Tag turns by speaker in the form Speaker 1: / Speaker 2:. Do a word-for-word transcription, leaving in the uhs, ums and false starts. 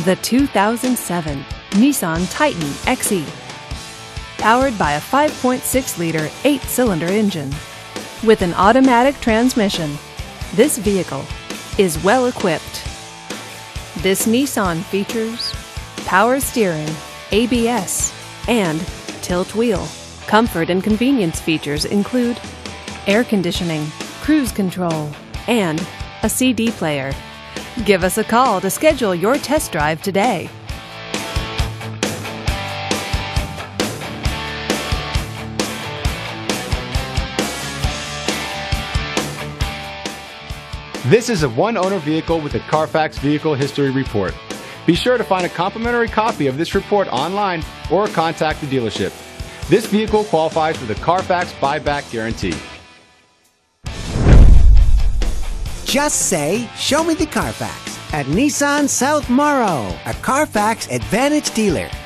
Speaker 1: The two thousand seven Nissan Titan X E. Powered by a five point six liter eight-cylinder engine. With an automatic transmission, this vehicle is well equipped. This Nissan features power steering, A B S, and tilt wheel. Comfort and convenience features include air conditioning, cruise control, and a C D player. Give us a call to schedule your test drive today.
Speaker 2: This is a one-owner vehicle with a Carfax Vehicle History Report. Be sure to find a complimentary copy of this report online or contact the dealership. This vehicle qualifies for the Carfax Buyback Guarantee.
Speaker 3: Just say, "Show me the Carfax" at Nissan South Morrow, a Carfax Advantage dealer.